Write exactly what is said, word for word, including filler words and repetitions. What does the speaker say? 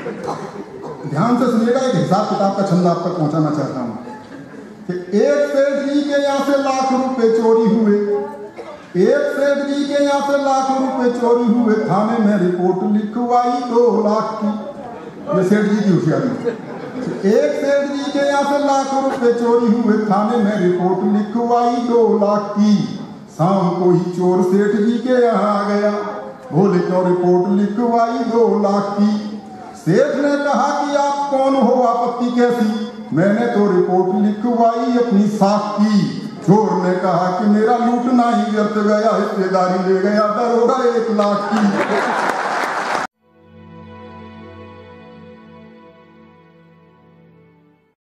ध्यान से सुनिएगा, एक हिसाब किताब का छंद आप तक पहुंचाना चाहता हूं कि एक सेठ जी के यहाँ से लाख रुपए चोरी हुए, एक सेठ जी के यहाँ से लाख रुपए चोरी हुए, थाने में रिपोर्ट लिखवाई दो लाख की। ये सेठ जी की होशियारी। एक सेठ जी के यहाँ से लाख रुपए चोरी हुए, थाने में रिपोर्ट लिखवाई दो लाख की। शाम को ही चोर सेठ जी के यहाँ आ गया, बोले क्यों रिपोर्ट लिखवाई दो लाख की। सेठ ने कहा कि आप कौन हो, आपत्ति कैसी, मैंने तो रिपोर्ट लिखवाई अपनी साख की। चोर ने कहा कि मेरा लूटना ही व्यर्थ गया, हिस्सेदारी ले गया दरोगा एक लाख की।